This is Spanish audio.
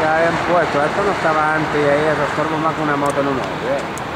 habían puesto. Esto no estaba antes y ahí estorbo más que una moto en un hoyo,